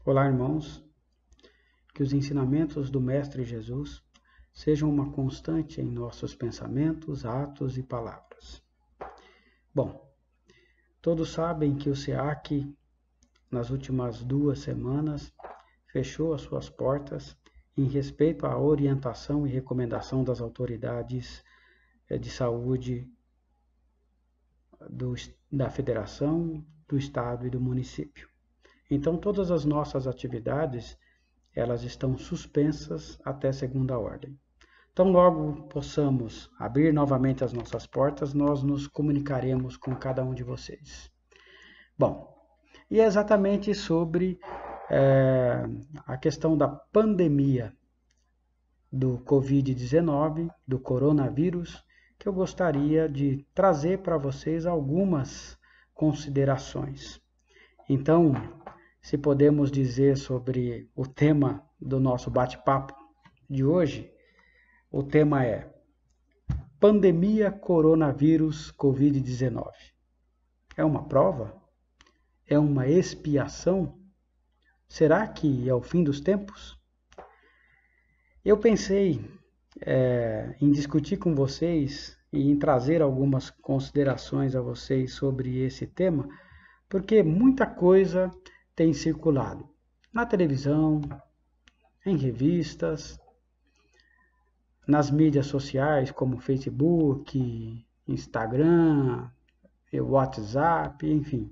Olá, irmãos, que os ensinamentos do Mestre Jesus sejam uma constante em nossos pensamentos, atos e palavras. Bom, todos sabem que o SEAC, nas últimas 2 semanas, fechou as suas portas em respeito à orientação e recomendação das autoridades de saúde da Federação, do Estado e do município. Então, todas as nossas atividades, elas estão suspensas até segunda ordem. Então, logo possamos abrir novamente as nossas portas, nós nos comunicaremos com cada um de vocês. Bom, e é exatamente sobre a questão da pandemia do Covid-19, do coronavírus, que eu gostaria de trazer para vocês algumas considerações. Então, se podemos dizer sobre o tema do nosso bate-papo de hoje, o tema é Pandemia Coronavírus Covid-19. É uma prova? É uma expiação? Será que é o fim dos tempos? Eu pensei em discutir com vocês e em trazer algumas considerações a vocês sobre esse tema, porque muita coisa tem circulado na televisão, em revistas, nas mídias sociais como Facebook, Instagram, WhatsApp, enfim.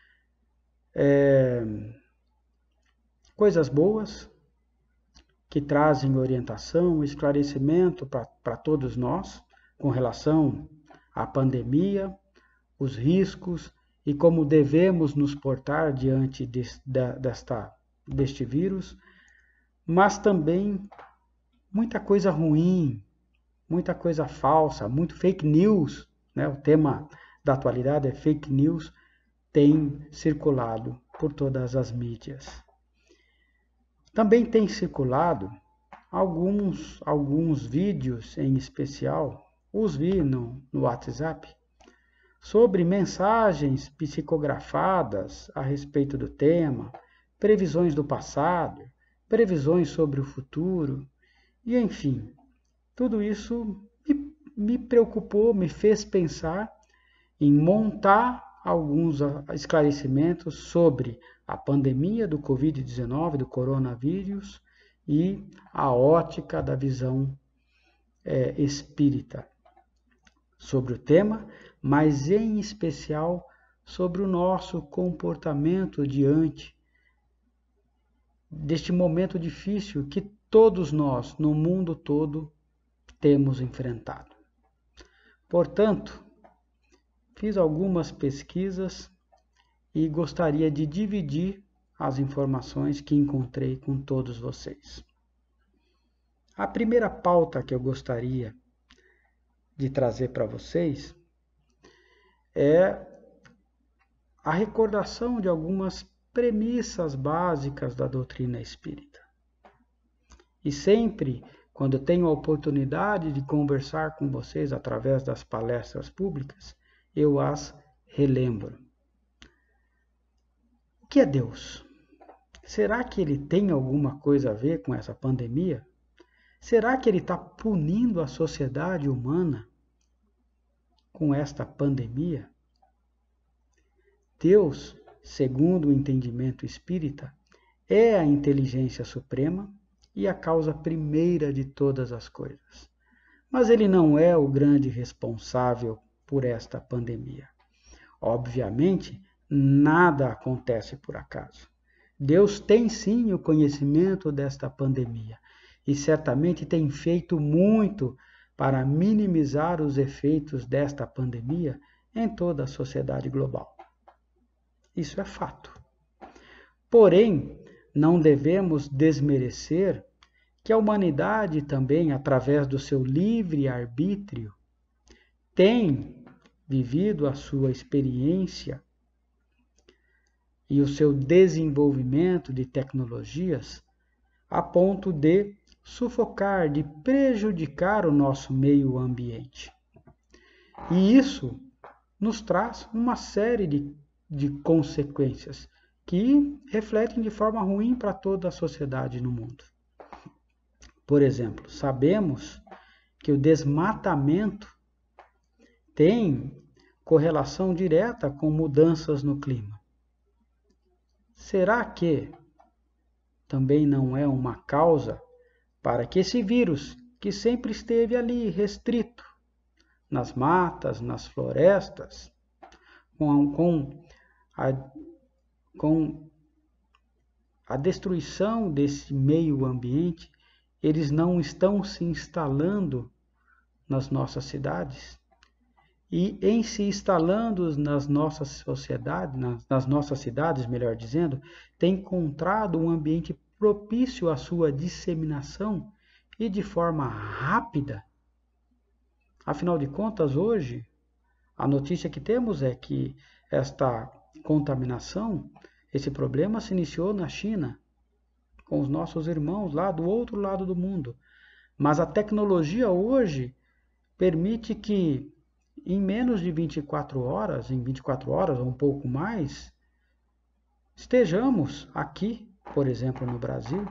Coisas boas que trazem orientação, esclarecimento para todos nós com relação à pandemia, os riscos e como devemos nos portar diante deste vírus, mas também muita coisa ruim, muita coisa falsa, muito fake news, né? O tema da atualidade é fake news, tem circulado por todas as mídias. Também tem circulado alguns vídeos em especial, os vi no WhatsApp, sobre mensagens psicografadas a respeito do tema, previsões do passado, previsões sobre o futuro, e enfim, tudo isso me preocupou, me fez pensar em montar alguns esclarecimentos sobre a pandemia do Covid-19, do coronavírus, e a ótica da visão espírita sobre o tema, mas em especial sobre o nosso comportamento diante deste momento difícil que todos nós, no mundo todo, temos enfrentado. Portanto, fiz algumas pesquisas e gostaria de dividir as informações que encontrei com todos vocês. A primeira pauta que eu gostaria de trazer para vocês é a recordação de algumas premissas básicas da doutrina espírita. E sempre, quando tenho a oportunidade de conversar com vocês através das palestras públicas, eu as relembro. O que é Deus? Será que ele tem alguma coisa a ver com essa pandemia? Será que ele está punindo a sociedade humana com esta pandemia? Deus, segundo o entendimento espírita, é a inteligência suprema e a causa primeira de todas as coisas. Mas ele não é o grande responsável por esta pandemia. Obviamente, nada acontece por acaso. Deus tem sim o conhecimento desta pandemia e certamente tem feito muito para minimizar os efeitos desta pandemia em toda a sociedade global. Isso é fato. Porém, não devemos desmerecer que a humanidade também, através do seu livre arbítrio, tem vivido a sua experiência e o seu desenvolvimento de tecnologias a ponto de sufocar, de prejudicar o nosso meio ambiente. E isso nos traz uma série de consequências que refletem de forma ruim para toda a sociedade no mundo. Por exemplo, sabemos que o desmatamento tem correlação direta com mudanças no clima. Será que também não é uma causa para que esse vírus, que sempre esteve ali restrito nas matas, nas florestas, com a destruição desse meio ambiente, eles não estão se instalando nas nossas cidades? E em se instalando nas nossas sociedades, nas nossas cidades, melhor dizendo, tem encontrado um ambiente propício à sua disseminação e de forma rápida. Afinal de contas, hoje, a notícia que temos é que esta contaminação, esse problema se iniciou na China, com os nossos irmãos lá do outro lado do mundo. Mas a tecnologia hoje permite que em menos de 24 horas, em 24 horas ou um pouco mais, estejamos aqui, por exemplo, no Brasil,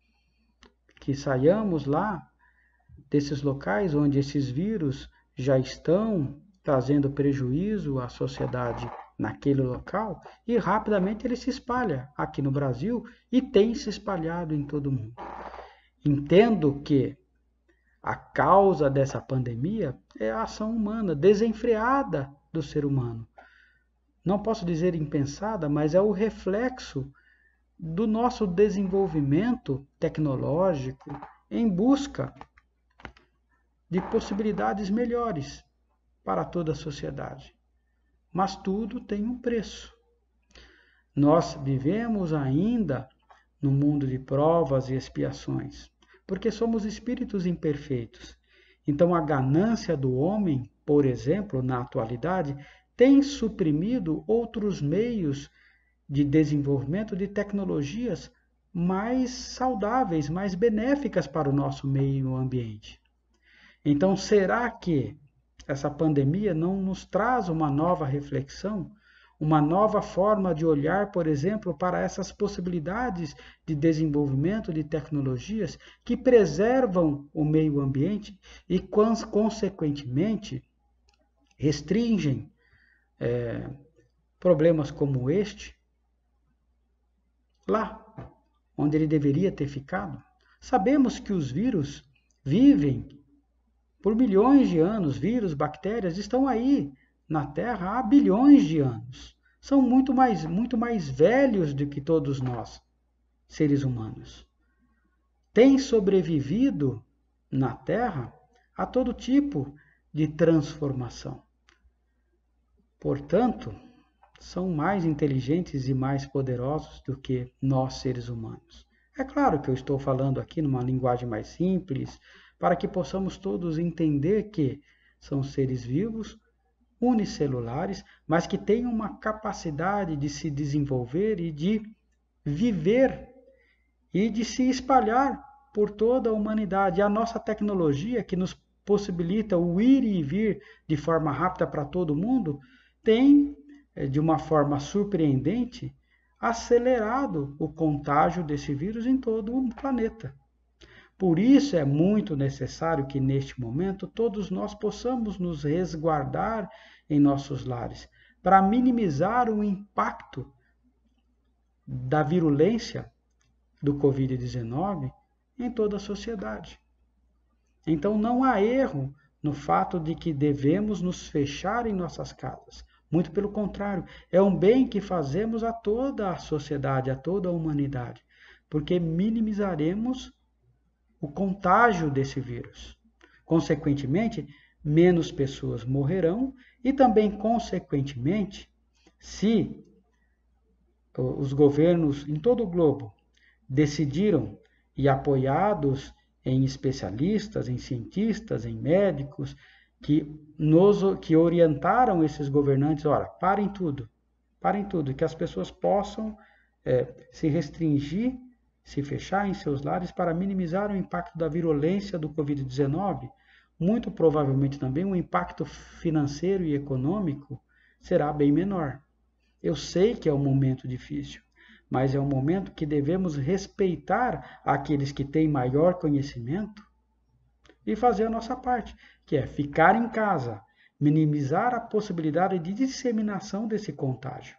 que saiamos lá desses locais onde esses vírus já estão trazendo prejuízo à sociedade naquele local e rapidamente ele se espalha aqui no Brasil e tem se espalhado em todo o mundo. Entendo que a causa dessa pandemia é a ação humana, desenfreada do ser humano. Não posso dizer impensada, mas é o reflexo do nosso desenvolvimento tecnológico em busca de possibilidades melhores para toda a sociedade. Mas tudo tem um preço. Nós vivemos ainda no mundo de provas e expiações, porque somos espíritos imperfeitos. Então, a ganância do homem, por exemplo, na atualidade, tem suprimido outros meios de desenvolvimento de tecnologias mais saudáveis, mais benéficas para o nosso meio ambiente. Então, será que essa pandemia não nos traz uma nova reflexão, uma nova forma de olhar, por exemplo, para essas possibilidades de desenvolvimento de tecnologias que preservam o meio ambiente e, consequentemente, restringem problemas como este lá onde ele deveria ter ficado? Sabemos que os vírus vivem por milhões de anos, vírus, bactérias estão aí na Terra há bilhões de anos. São muito mais velhos do que todos nós, seres humanos. Têm sobrevivido na Terra a todo tipo de transformação. Portanto, são mais inteligentes e mais poderosos do que nós, seres humanos. É claro que eu estou falando aqui numa linguagem mais simples, para que possamos todos entender que são seres vivos, unicelulares, mas que têm uma capacidade de se desenvolver e de viver e de se espalhar por toda a humanidade. A nossa tecnologia, que nos possibilita o ir e vir de forma rápida para todo mundo, tem, de uma forma surpreendente, acelerado o contágio desse vírus em todo o planeta. Por isso é muito necessário que, neste momento, todos nós possamos nos resguardar em nossos lares, para minimizar o impacto da virulência do Covid-19 em toda a sociedade. Então, não há erro no fato de que devemos nos fechar em nossas casas. Muito pelo contrário, é um bem que fazemos a toda a sociedade, a toda a humanidade, porque minimizaremos o contágio desse vírus. Consequentemente, menos pessoas morrerão e também, consequentemente, se os governos em todo o globo decidiram e apoiados em especialistas, em cientistas, em médicos, que orientaram esses governantes, olha, parem tudo, que as pessoas possam se restringir, se fechar em seus lares para minimizar o impacto da virulência do Covid-19, muito provavelmente também o impacto financeiro e econômico será bem menor. Eu sei que é um momento difícil, mas é um momento que devemos respeitar aqueles que têm maior conhecimento e fazer a nossa parte, que é ficar em casa, minimizar a possibilidade de disseminação desse contágio.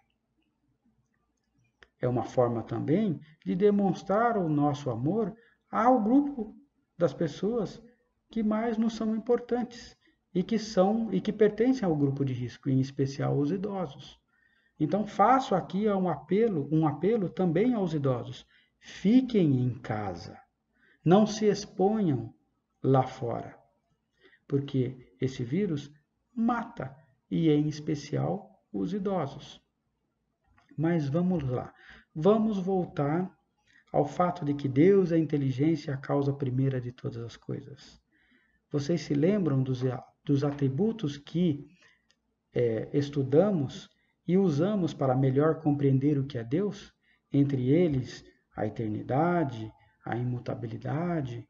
É uma forma também de demonstrar o nosso amor ao grupo das pessoas que mais nos são importantes e que pertencem ao grupo de risco, em especial os idosos. Então faço aqui um apelo também aos idosos. Fiquem em casa. Não se exponham lá fora, porque esse vírus mata, e em especial os idosos. Mas vamos lá. Vamos voltar ao fato de que Deus é a inteligência, a causa primeira de todas as coisas. Vocês se lembram dos atributos que estudamos e usamos para melhor compreender o que é Deus? Entre eles, a eternidade, a imutabilidade,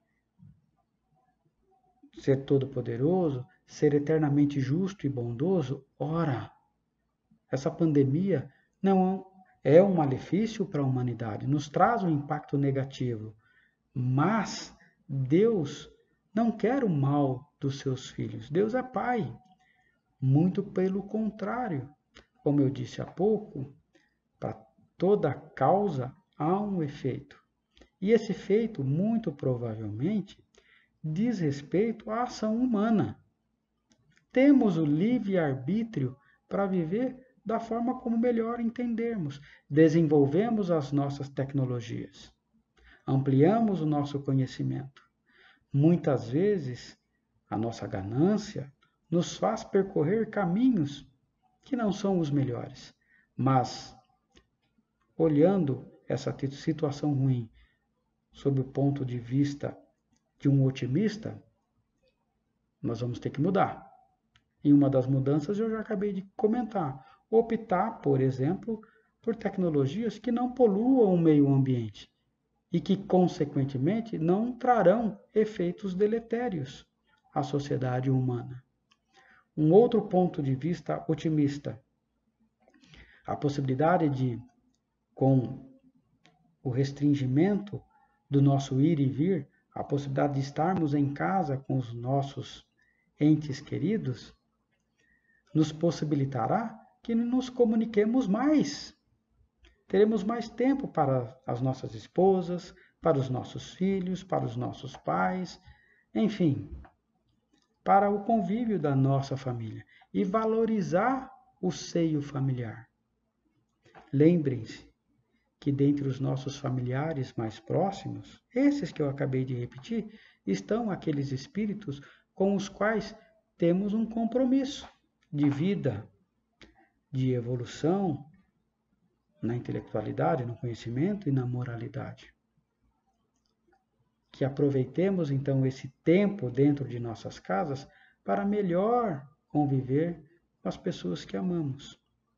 ser todo-poderoso, ser eternamente justo e bondoso. Ora, essa pandemia não é um malefício para a humanidade, nos traz um impacto negativo, mas Deus não quer o mal dos seus filhos. Deus é Pai. Muito pelo contrário. Como eu disse há pouco, para toda causa há um efeito. E esse efeito, muito provavelmente, diz respeito à ação humana. Temos o livre-arbítrio para viver da forma como melhor entendermos. Desenvolvemos as nossas tecnologias. Ampliamos o nosso conhecimento. Muitas vezes, a nossa ganância nos faz percorrer caminhos que não são os melhores. Mas, olhando essa situação ruim sob o ponto de vista de um otimista, nós vamos ter que mudar. E uma das mudanças eu já acabei de comentar. Optar, por exemplo, por tecnologias que não poluam o meio ambiente e que, consequentemente, não trarão efeitos deletérios à sociedade humana. Um outro ponto de vista otimista, a possibilidade de, com o restringimento do nosso ir e vir, a possibilidade de estarmos em casa com os nossos entes queridos, nos possibilitará que nos comuniquemos mais. Teremos mais tempo para as nossas esposas, para os nossos filhos, para os nossos pais, enfim, para o convívio da nossa família e valorizar o seio familiar. Lembrem-se que dentre os nossos familiares mais próximos, esses que eu acabei de repetir, estão aqueles espíritos com os quais temos um compromisso de vida, de evolução, na intelectualidade, no conhecimento e na moralidade. Que aproveitemos então esse tempo dentro de nossas casas para melhor conviver com as pessoas que amamos.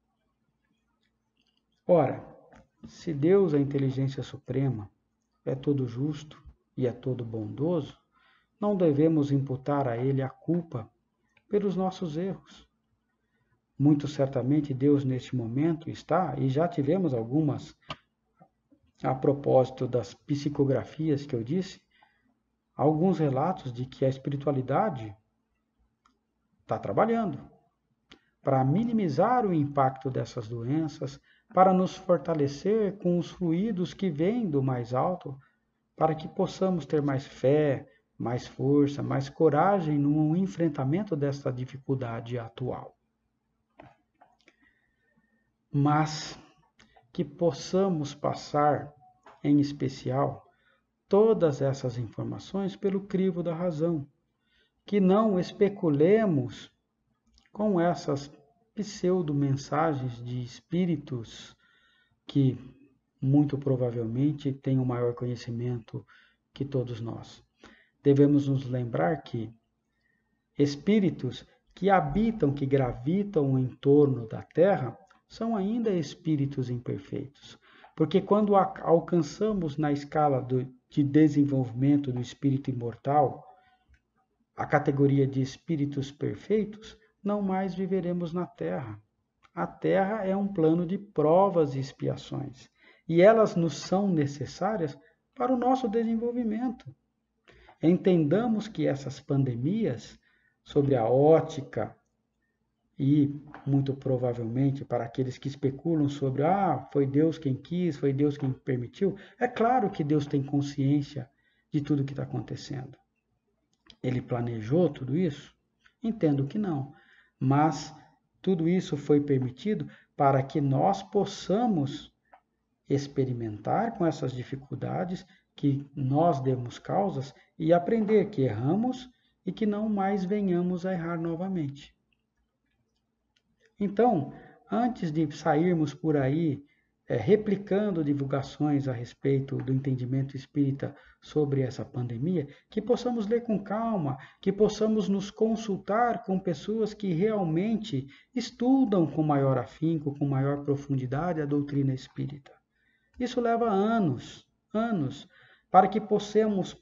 Ora, se Deus, a inteligência suprema, é todo justo e é todo bondoso, não devemos imputar a Ele a culpa pelos nossos erros. Muito certamente Deus neste momento está, e já tivemos algumas, a propósito das psicografias que eu disse, alguns relatos de que a espiritualidade está trabalhando para minimizar o impacto dessas doenças, para nos fortalecer com os fluidos que vêm do mais alto, para que possamos ter mais fé, mais força, mais coragem no enfrentamento dessa dificuldade atual. Mas que possamos passar, em especial, todas essas informações pelo crivo da razão, que não especulemos com essas pseudo-mensagens de espíritos que muito provavelmente têm um maior conhecimento que todos nós. Devemos nos lembrar que espíritos que habitam, que gravitam em torno da Terra, são ainda espíritos imperfeitos. Porque quando alcançamos na escala de desenvolvimento do espírito imortal a categoria de espíritos perfeitos, não mais viveremos na Terra. A Terra é um plano de provas e expiações. e elas nos são necessárias para o nosso desenvolvimento. Entendamos que essas pandemias, sobre a ótica e, muito provavelmente, para aqueles que especulam sobre, foi Deus quem quis, foi Deus quem permitiu, é claro que Deus tem consciência de tudo o que está acontecendo. Ele planejou tudo isso? Entendo que não, mas tudo isso foi permitido para que nós possamos experimentar com essas dificuldades, que nós demos causas e aprender que erramos e que não mais venhamos a errar novamente. Então, antes de sairmos por aí replicando divulgações a respeito do entendimento espírita sobre essa pandemia, que possamos ler com calma, que possamos nos consultar com pessoas que realmente estudam com maior afinco, com maior profundidade a doutrina espírita. Isso leva anos, para que possamos,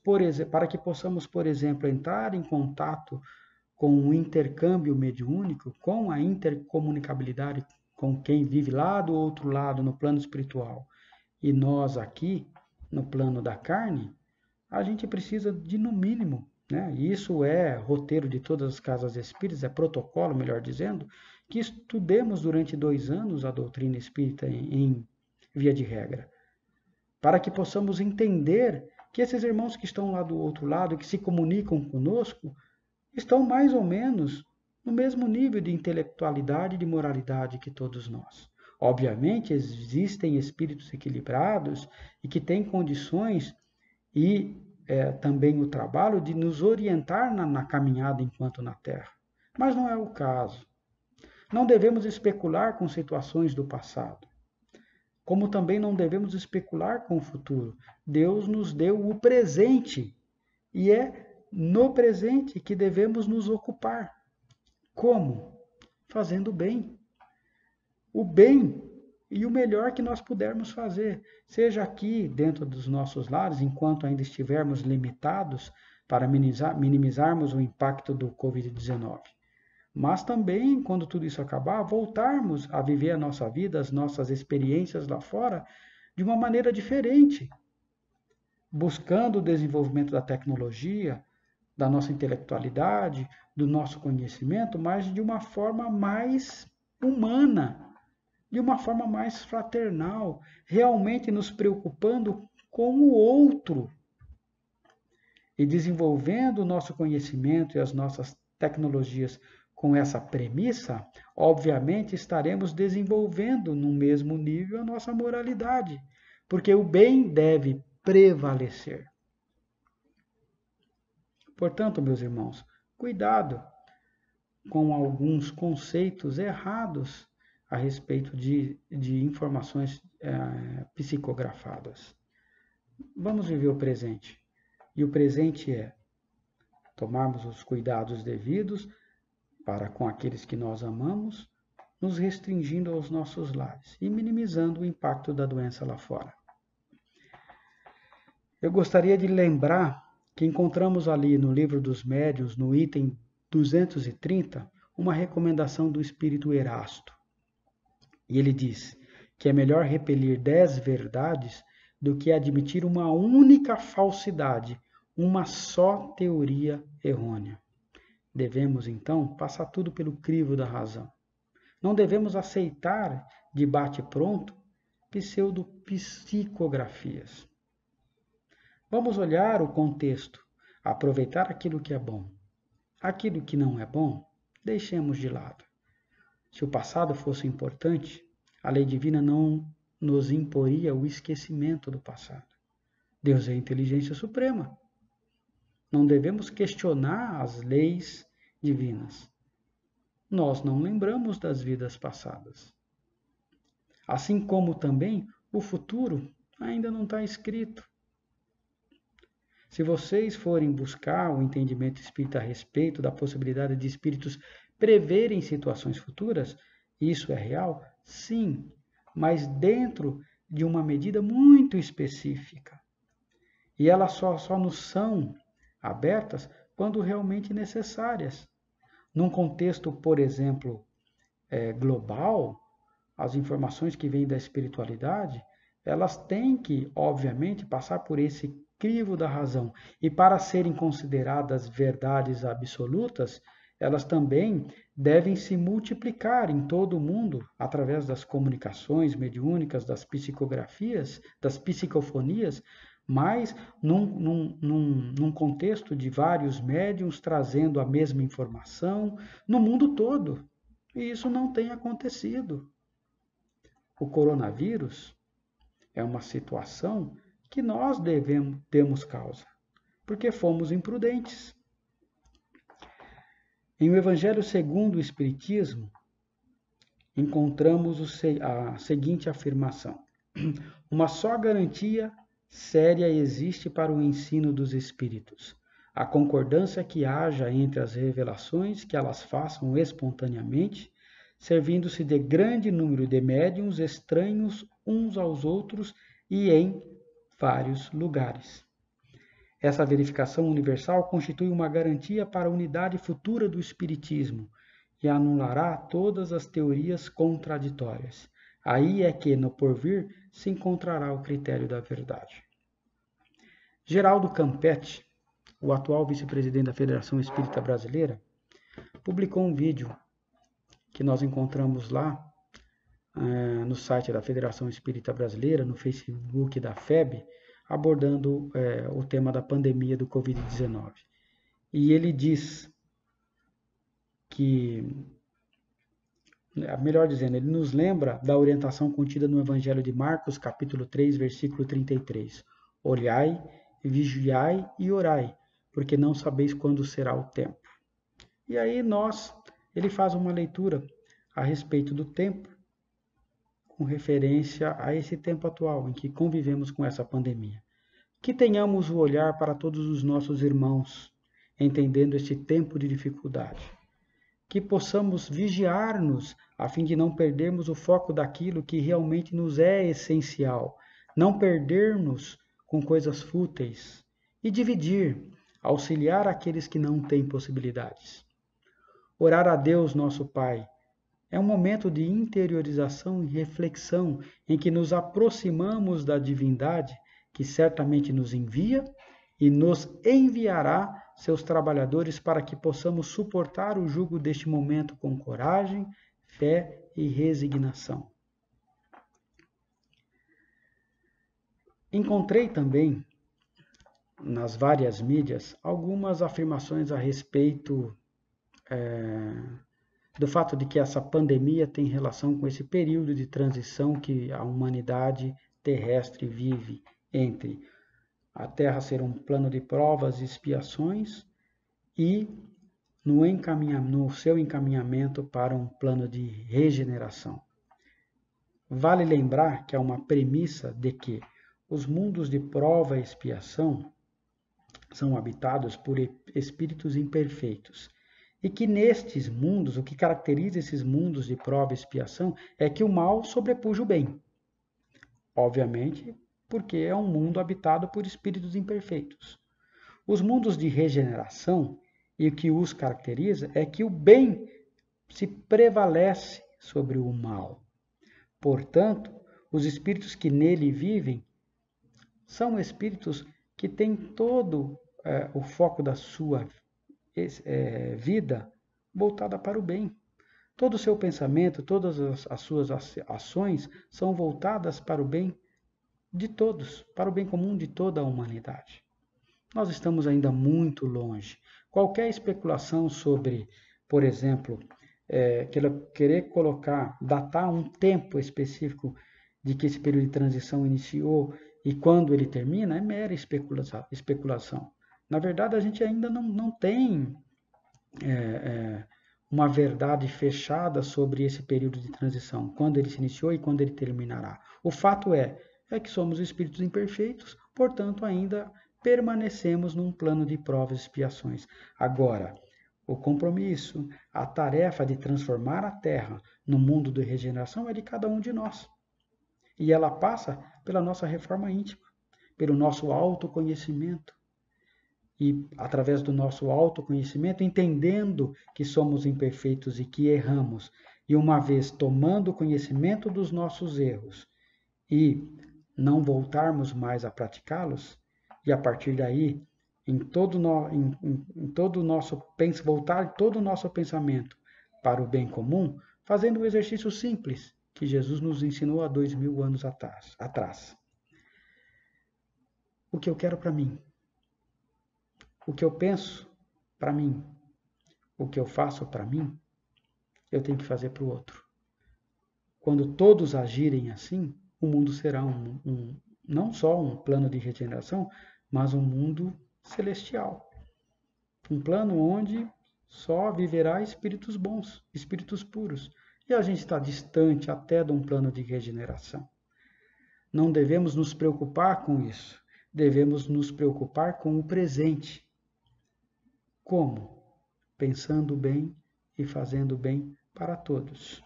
por exemplo, entrar em contato com o intercâmbio mediúnico, com a intercomunicabilidade com quem vive lá do outro lado, no plano espiritual, e nós aqui, no plano da carne, a gente precisa de, no mínimo, né? E isso é roteiro de todas as casas espíritas, é protocolo, melhor dizendo, que estudemos durante 2 anos a doutrina espírita em via de regra, para que possamos entender que esses irmãos que estão lá do outro lado, que se comunicam conosco, estão mais ou menos no mesmo nível de intelectualidade e de moralidade que todos nós. Obviamente, existem espíritos equilibrados e que têm condições e também o trabalho de nos orientar na caminhada enquanto na Terra. Mas não é o caso. Não devemos especular com situações do passado, como também não devemos especular com o futuro. Deus nos deu o presente e é no presente que devemos nos ocupar. Como? Fazendo bem. O bem e o melhor que nós pudermos fazer, seja aqui dentro dos nossos lares, enquanto ainda estivermos limitados para minimizarmos o impacto do Covid-19. Mas também, quando tudo isso acabar, voltarmos a viver a nossa vida, as nossas experiências lá fora, de uma maneira diferente, buscando o desenvolvimento da tecnologia, da nossa intelectualidade, do nosso conhecimento, mas de uma forma mais humana, de uma forma mais fraternal, realmente nos preocupando com o outro e desenvolvendo o nosso conhecimento e as nossas tecnologias com essa premissa, obviamente estaremos desenvolvendo no mesmo nível a nossa moralidade, porque o bem deve prevalecer. Portanto, meus irmãos, cuidado com alguns conceitos errados a respeito de informações psicografadas. Vamos viver o presente. E o presente é tomarmos os cuidados devidos para com aqueles que nós amamos, nos restringindo aos nossos lares e minimizando o impacto da doença lá fora. Eu gostaria de lembrar que encontramos ali no Livro dos Médiuns, no item 230, uma recomendação do Espírito Erasto. E ele diz que é melhor repelir 10 verdades do que admitir uma única falsidade, uma só teoria errônea. Devemos, então, passar tudo pelo crivo da razão. Não devemos aceitar de bate-pronto pseudo-psicografias. Vamos olhar o contexto, aproveitar aquilo que é bom. Aquilo que não é bom, deixemos de lado. Se o passado fosse importante, a lei divina não nos imporia o esquecimento do passado. Deus é a inteligência suprema. Não devemos questionar as leis divinas. Nós não lembramos das vidas passadas. Assim como também o futuro ainda não está escrito. Se vocês forem buscar o entendimento espírita a respeito da possibilidade de espíritos preverem situações futuras, isso é real? Sim, mas dentro de uma medida muito específica. E elas só nos são abertas quando realmente necessárias. Num contexto, por exemplo, global, as informações que vêm da espiritualidade, elas têm que, obviamente, passar por esse crivo da razão. E para serem consideradas verdades absolutas, elas também devem se multiplicar em todo o mundo através das comunicações mediúnicas, das psicografias, das psicofonias, mas num contexto de vários médiuns trazendo a mesma informação no mundo todo. E isso não tem acontecido. O coronavírus é uma situação que nós temos causa, porque fomos imprudentes. Em o Evangelho segundo o Espiritismo, encontramos a seguinte afirmação: uma só garantia séria existe para o ensino dos espíritos: a concordância que haja entre as revelações que elas façam espontaneamente, servindo-se de grande número de médiuns estranhos uns aos outros e em vários lugares. Essa verificação universal constitui uma garantia para a unidade futura do Espiritismo e anulará todas as teorias contraditórias. Aí é que, no porvir, se encontrará o critério da verdade. Geraldo Campetti, o atual vice-presidente da Federação Espírita Brasileira, publicou um vídeo que nós encontramos lá no site da Federação Espírita Brasileira, no Facebook da FEB, abordando o tema da pandemia do Covid-19. E ele diz que, melhor dizendo, ele nos lembra da orientação contida no Evangelho de Marcos, capítulo 3, versículo 33. Olhai, vigiai e orai, porque não sabeis quando será o tempo. E aí ele faz uma leitura a respeito do tempo, com referência a esse tempo atual em que convivemos com essa pandemia. Que tenhamos o olhar para todos os nossos irmãos, entendendo este tempo de dificuldade. Que possamos vigiar-nos a fim de não perdermos o foco daquilo que realmente nos é essencial, não perder-nos com coisas fúteis e dividir, auxiliar aqueles que não têm possibilidades. Orar a Deus, nosso Pai, é um momento de interiorização e reflexão em que nos aproximamos da divindade que certamente nos envia e nos enviará seus trabalhadores para que possamos suportar o jugo deste momento com coragem, fé e resignação. Encontrei também, nas várias mídias, algumas afirmações a respeito do fato de que essa pandemia tem relação com esse período de transição que a humanidade terrestre vive entre a Terra ser um plano de provas e expiações e no seu encaminhamento para um plano de regeneração. Vale lembrar que há uma premissa de que os mundos de prova e expiação são habitados por espíritos imperfeitos e que nestes mundos, o que caracteriza esses mundos de prova e expiação é que o mal sobrepuja o bem. Obviamente, porque é um mundo habitado por espíritos imperfeitos. Os mundos de regeneração, e o que os caracteriza, é que o bem se prevalece sobre o mal. Portanto, os espíritos que nele vivem são espíritos que têm todo o foco da sua vida voltada para o bem. Todo o seu pensamento, todas as suas ações são voltadas para o bem de todos, para o bem comum de toda a humanidade. Nós estamos ainda muito longe. Qualquer especulação sobre, por exemplo, querer datar um tempo específico de que esse período de transição iniciou e quando ele termina, é mera especulação. Na verdade, a gente ainda não tem uma verdade fechada sobre esse período de transição, quando ele se iniciou e quando ele terminará. O fato é que somos espíritos imperfeitos, portanto, ainda permanecemos num plano de provas e expiações. Agora, o compromisso, a tarefa de transformar a Terra no mundo de regeneração é de cada um de nós. E ela passa pela nossa reforma íntima, pelo nosso autoconhecimento. E, através do nosso autoconhecimento, entendendo que somos imperfeitos e que erramos, e uma vez tomando conhecimento dos nossos erros e não voltarmos mais a praticá-los, e a partir daí, voltar todo o nosso pensamento para o bem comum, fazendo um exercício simples que Jesus nos ensinou há 2000 anos atrás. O que eu quero para mim, o que eu penso para mim, o que eu faço para mim, eu tenho que fazer para o outro. Quando todos agirem assim, o mundo será não só um plano de regeneração, mas um mundo celestial. Um plano onde só viverá espíritos bons, espíritos puros. E a gente está distante até de um plano de regeneração. Não devemos nos preocupar com isso. Devemos nos preocupar com o presente. Como? Pensando bem e fazendo bem para todos.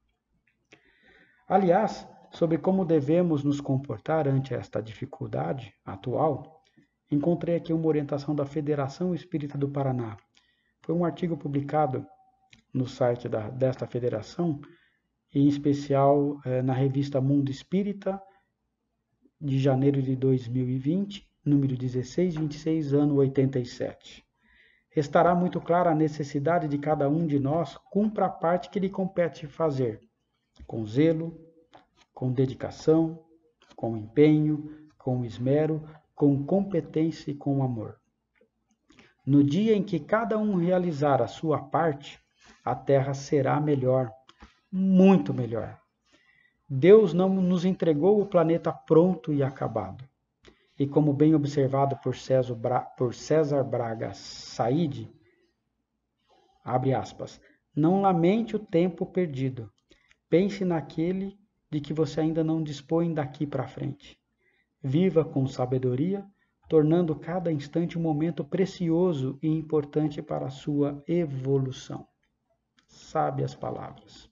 Aliás, sobre como devemos nos comportar ante esta dificuldade atual, encontrei aqui uma orientação da Federação Espírita do Paraná. Foi um artigo publicado no site desta federação, em especial na revista Mundo Espírita, de janeiro de 2020, número 1626, ano 87. Estará muito clara a necessidade de cada um de nós cumpra a parte que lhe compete fazer, com zelo, com dedicação, com empenho, com esmero, com competência e com amor. No dia em que cada um realizar a sua parte, a Terra será melhor, muito melhor. Deus não nos entregou o planeta pronto e acabado. E como bem observado por César Braga Said, abre aspas, não lamente o tempo perdido. Pense naquele de que você ainda não dispõe daqui para frente. Viva com sabedoria, tornando cada instante um momento precioso e importante para a sua evolução. Sábias palavras.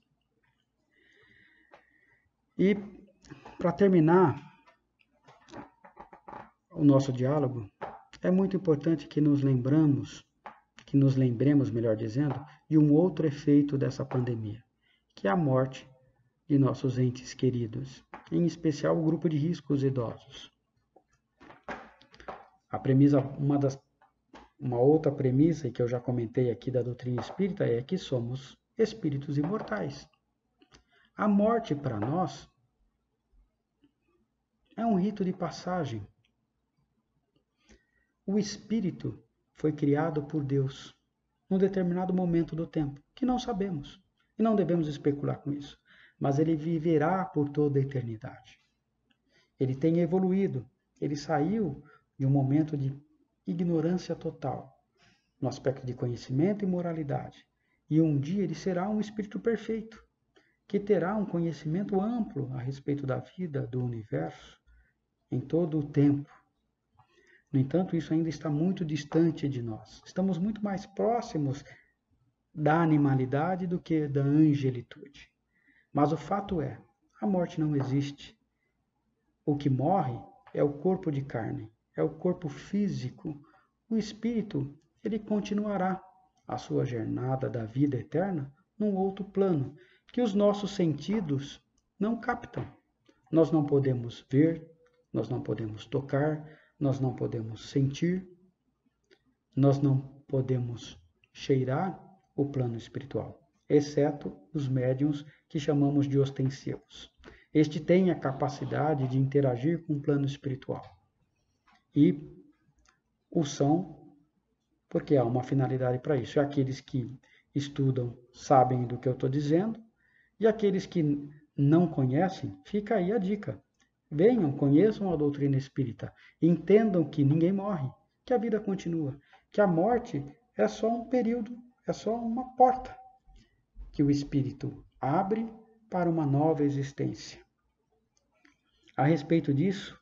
E, para terminar o nosso diálogo, é muito importante que nos lembremos, melhor dizendo, de um outro efeito dessa pandemia, que é a morte de nossos entes queridos, em especial o grupo de risco, os idosos. Uma outra premissa, que eu já comentei aqui da doutrina espírita, é que somos espíritos imortais. A morte, para nós, é um rito de passagem. O espírito foi criado por Deus num determinado momento do tempo, que não sabemos, e não devemos especular com isso, mas ele viverá por toda a eternidade. Ele tem evoluído, ele saiu de um momento de ignorância total, no aspecto de conhecimento e moralidade, e um dia ele será um espírito perfeito, que terá um conhecimento amplo a respeito da vida, do universo, em todo o tempo. No entanto, isso ainda está muito distante de nós. Estamos muito mais próximos da animalidade do que da angelitude. Mas o fato é, a morte não existe. O que morre é o corpo de carne, é o corpo físico. O espírito, ele continuará a sua jornada da vida eterna num outro plano, que os nossos sentidos não captam. Nós não podemos ver, nós não podemos tocar, nós não podemos sentir, nós não podemos cheirar o plano espiritual, exceto os médiuns que chamamos de ostensivos. Este tem a capacidade de interagir com o plano espiritual. E o são porque há uma finalidade para isso. E aqueles que estudam sabem do que eu estou dizendo, e aqueles que não conhecem, fica aí a dica. Venham, conheçam a doutrina espírita, entendam que ninguém morre, que a vida continua, que a morte é só um período, é só uma porta que o espírito abre para uma nova existência. A respeito disso,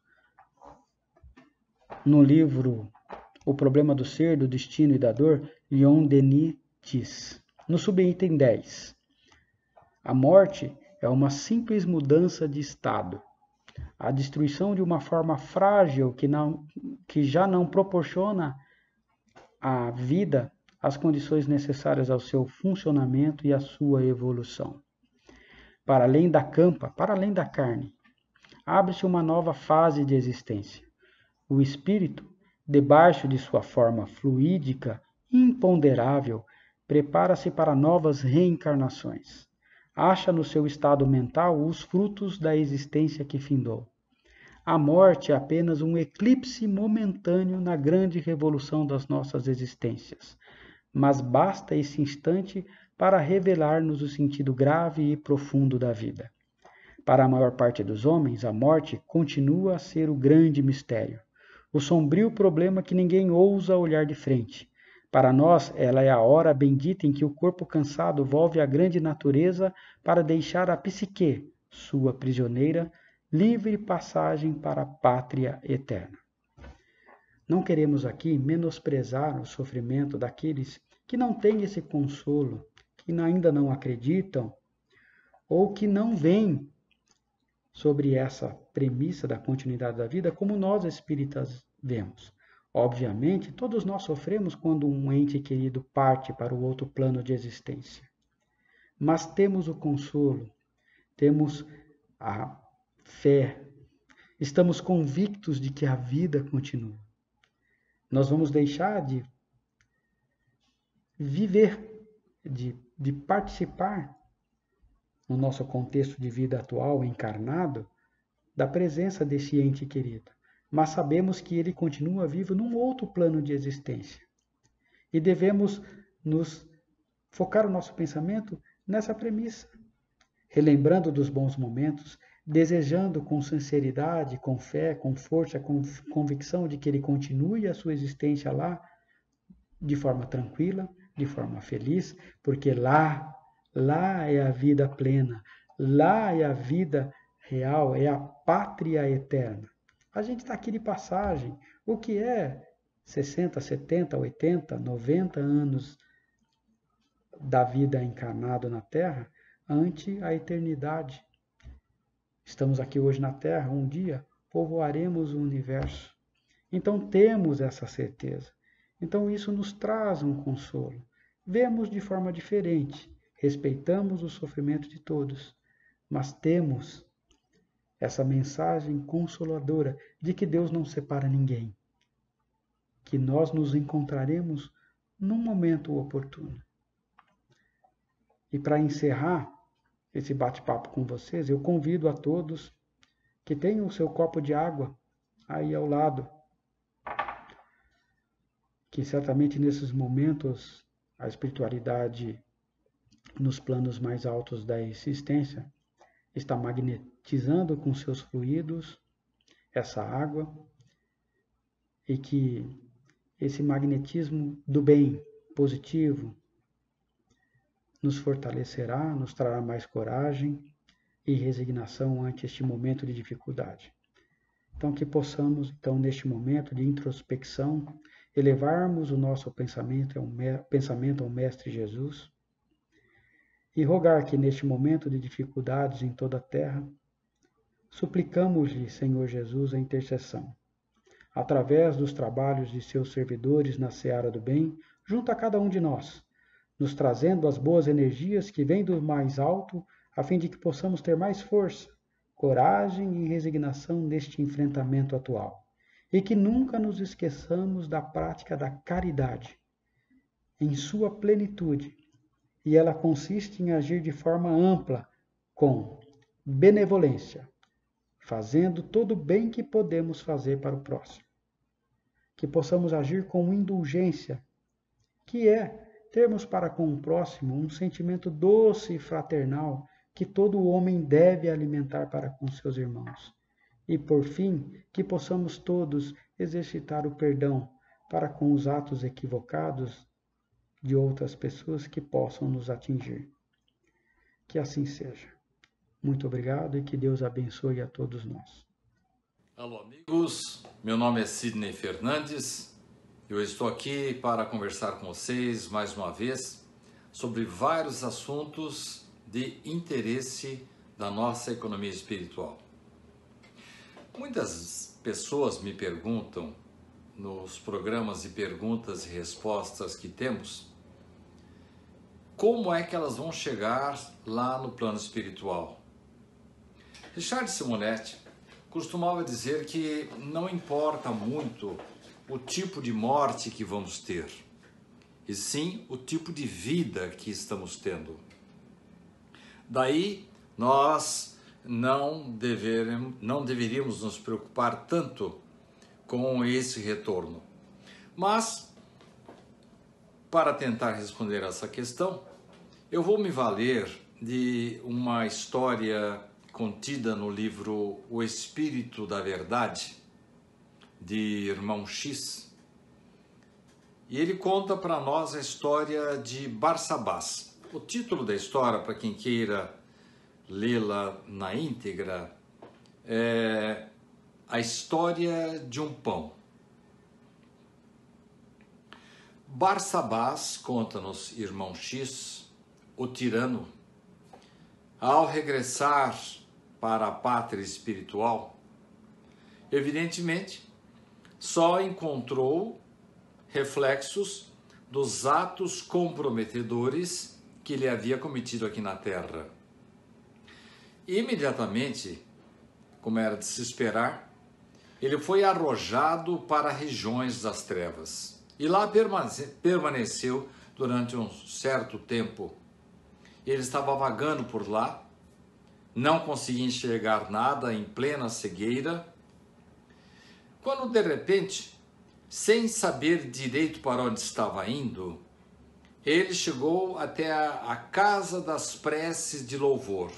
no livro O Problema do Ser, do Destino e da Dor, Leon Denis diz, no subitem 10, a morte é uma simples mudança de estado, a destruição de uma forma frágil que já não proporciona à vida as condições necessárias ao seu funcionamento e à sua evolução. Para além da campa, para além da carne, abre-se uma nova fase de existência. O espírito, debaixo de sua forma fluídica, imponderável, prepara-se para novas reencarnações. Acha no seu estado mental os frutos da existência que findou. A morte é apenas um eclipse momentâneo na grande revolução das nossas existências, mas basta esse instante para revelar-nos o sentido grave e profundo da vida. Para a maior parte dos homens, a morte continua a ser o grande mistério, o sombrio problema que ninguém ousa olhar de frente. Para nós, ela é a hora bendita em que o corpo cansado volve à grande natureza para deixar a psique, sua prisioneira, livre passagem para a pátria eterna. Não queremos aqui menosprezar o sofrimento daqueles que não têm esse consolo, que ainda não acreditam ou que não veem sobre essa premissa da continuidade da vida como nós espíritas vemos. Obviamente, todos nós sofremos quando um ente querido parte para o outro plano de existência. Mas temos o consolo, temos a fé, estamos convictos de que a vida continua. Nós vamos deixar de viver, de participar no nosso contexto de vida atual, encarnado, da presença desse ente querido. Mas sabemos que ele continua vivo num outro plano de existência. E devemos nos focar o nosso pensamento nessa premissa, relembrando dos bons momentos, desejando com sinceridade, com fé, com força, com convicção de que ele continue a sua existência lá de forma tranquila, de forma feliz, porque lá é a vida plena, lá é a vida real, é a pátria eterna. A gente está aqui de passagem. O que é 60, 70, 80, 90 anos da vida encarnado na Terra ante a eternidade? Estamos aqui hoje na Terra, um dia povoaremos o universo. Então temos essa certeza. Então isso nos traz um consolo. Vemos de forma diferente, respeitamos o sofrimento de todos, mas temos essa mensagem consoladora de que Deus não separa ninguém, que nós nos encontraremos num momento oportuno. E para encerrar esse bate-papo com vocês, eu convido a todos que tenham o seu copo de água aí ao lado, que certamente nesses momentos a espiritualidade nos planos mais altos da existência está magnetizando com seus fluidos essa água e que esse magnetismo do bem, positivo, nos fortalecerá, nos trará mais coragem e resignação ante este momento de dificuldade. Então, que possamos, neste momento de introspecção, elevarmos o nosso pensamento ao Mestre Jesus e rogar que neste momento de dificuldades em toda a terra, suplicamos-lhe, Senhor Jesus, a intercessão, através dos trabalhos de seus servidores na seara do bem, junto a cada um de nós, nos trazendo as boas energias que vêm do mais alto, a fim de que possamos ter mais força, coragem e resignação neste enfrentamento atual, e que nunca nos esqueçamos da prática da caridade, em sua plenitude, e ela consiste em agir de forma ampla, com benevolência, fazendo todo o bem que podemos fazer para o próximo. Que possamos agir com indulgência, que é termos para com o próximo um sentimento doce e fraternal que todo homem deve alimentar para com seus irmãos. E, por fim, que possamos todos exercitar o perdão para com os atos equivocados de outras pessoas que possam nos atingir. Que assim seja. Muito obrigado e que Deus abençoe a todos nós. Alô, amigos. Meu nome é Sidney Fernandes. Eu estou aqui para conversar com vocês mais uma vez sobre vários assuntos de interesse da nossa economia espiritual. Muitas pessoas me perguntam nos programas de perguntas e respostas que temos como é que elas vão chegar lá no plano espiritual. Richard Simonetti costumava dizer que não importa muito o tipo de morte que vamos ter, e sim o tipo de vida que estamos tendo. Daí nós não deveríamos nos preocupar tanto com esse retorno. Mas, para tentar responder essa questão, eu vou me valer de uma história contida no livro O Espírito da Verdade, de Irmão X. E ele conta para nós a história de Barsabás. O título da história, para quem queira lê-la na íntegra, é A História de um Pão. Barsabás, conta-nos Irmão X, o tirano, ao regressar para a pátria espiritual, evidentemente, só encontrou reflexos dos atos comprometedores que ele havia cometido aqui na Terra. Imediatamente, como era de se esperar, ele foi arrojado para regiões das trevas e lá permaneceu durante um certo tempo. Ele estava vagando por lá, não conseguia enxergar nada, em plena cegueira, quando de repente, sem saber direito para onde estava indo, ele chegou até a casa das preces de louvor.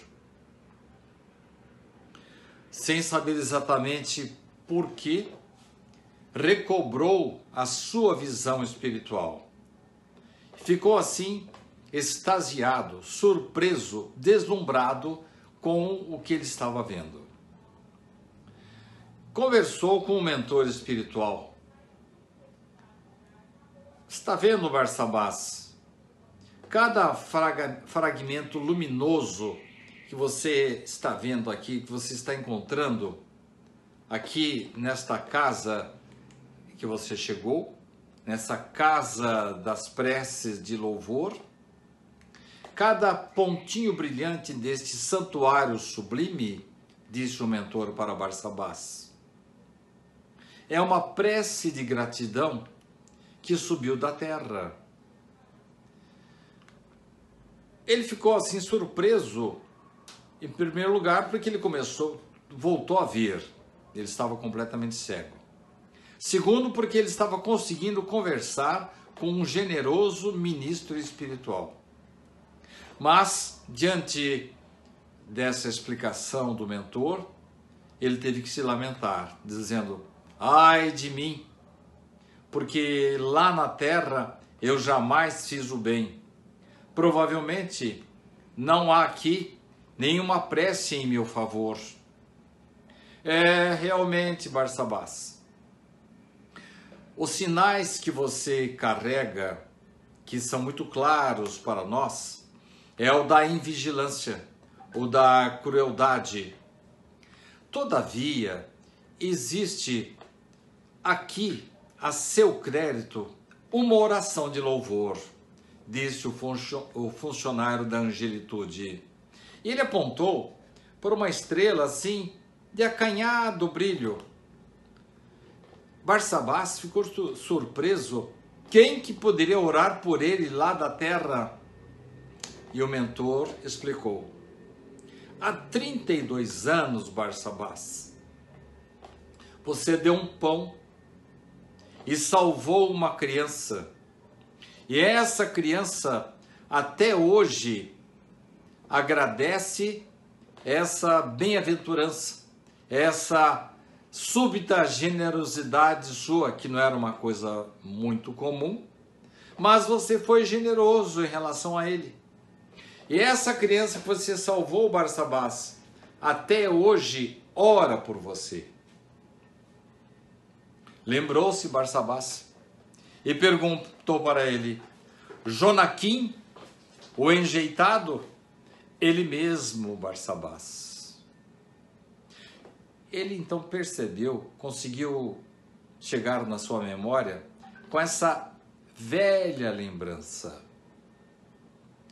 Sem saber exatamente por que, recobrou a sua visão espiritual. Ficou assim, extasiado, surpreso, deslumbrado com o que ele estava vendo. Conversou com o mentor espiritual. Está vendo, Barsabás? Cada fragmento luminoso que você está vendo aqui, que você está encontrando aqui nesta casa que você chegou, nessa casa das preces de louvor, cada pontinho brilhante deste santuário sublime, disse o mentor para Barsabás, é uma prece de gratidão que subiu da terra. Ele ficou assim surpreso, em primeiro lugar, porque ele voltou a ver. Ele estava completamente cego. Segundo, porque ele estava conseguindo conversar com um generoso ministro espiritual. Mas, diante dessa explicação do mentor, ele teve que se lamentar, dizendo: ai de mim, porque lá na terra eu jamais fiz o bem. Provavelmente não há aqui nenhuma prece em meu favor. Realmente, Barsabás, os sinais que você carrega, que são muito claros para nós, é o da invigilância, o da crueldade. Todavia, existe aqui, a seu crédito, uma oração de louvor, disse o funcionário da angelitude. E ele apontou por uma estrela assim, de acanhado brilho. Barsabás ficou surpreso. Quem que poderia orar por ele lá da terra? E o mentor explicou. Há 32 anos, Barsabás, você deu um pão e salvou uma criança. E essa criança, até hoje, agradece essa bem-aventurança, essa súbita generosidade sua, que não era uma coisa muito comum, mas você foi generoso em relação a ele. E essa criança que você salvou, Barsabás, até hoje ora por você. Lembrou-se Barsabás e perguntou para ele: Jonaquim, o enjeitado? Ele mesmo, Barsabás. Ele então percebeu, conseguiu chegar na sua memória com essa velha lembrança.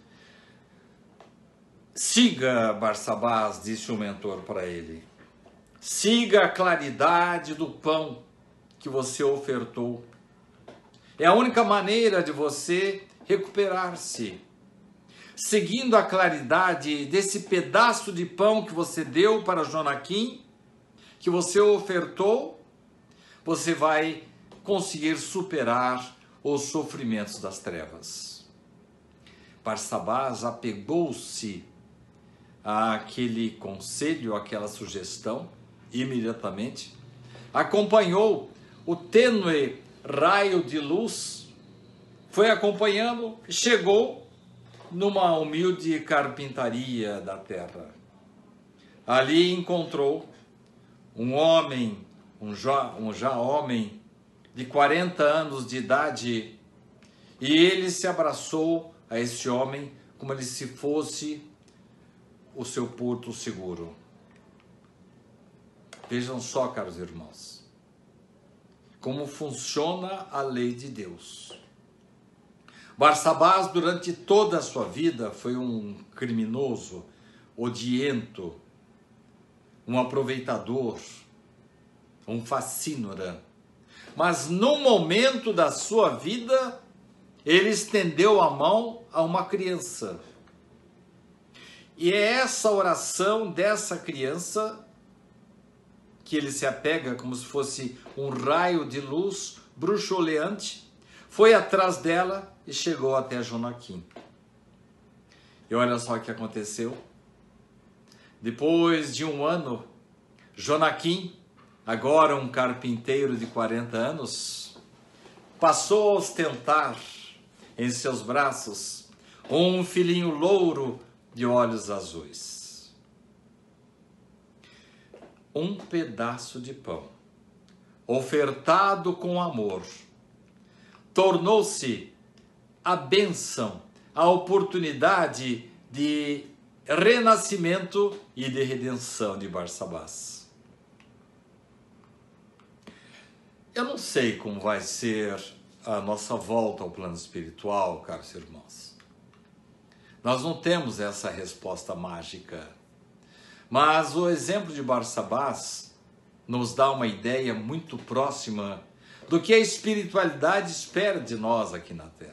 Siga, Barsabás, disse o mentor para ele. Siga a claridade do pão que você ofertou. É a única maneira de você recuperar-se. Seguindo a claridade desse pedaço de pão que você deu para Jonaquim, que você ofertou, você vai conseguir superar os sofrimentos das trevas. Barsabás apegou-se àquele conselho, àquela sugestão, imediatamente, acompanhou o tênue raio de luz, foi acompanhando, chegou numa humilde carpintaria da terra. Ali encontrou um homem, um já homem de 40 anos de idade, e ele se abraçou a esse homem como ele se fosse o seu porto seguro. Vejam só, caros irmãos, como funciona a lei de Deus. Barsabás, durante toda a sua vida, foi um criminoso, odiento, um aproveitador, um facínora. Mas no momento da sua vida, ele estendeu a mão a uma criança. E é essa oração dessa criança que ele se apega como se fosse um raio de luz bruxuleante, foi atrás dela e chegou até Jonaquim. E olha só o que aconteceu. Depois de um ano, Jonaquim, agora um carpinteiro de 40 anos, passou a ostentar em seus braços um filhinho louro de olhos azuis. Um pedaço de pão, ofertado com amor, tornou-se a bênção, a oportunidade de renascimento e de redenção de Barsabás. Eu não sei como vai ser a nossa volta ao plano espiritual, caros irmãos. Nós não temos essa resposta mágica. Mas o exemplo de Barsabás nos dá uma ideia muito próxima do que a espiritualidade espera de nós aqui na Terra.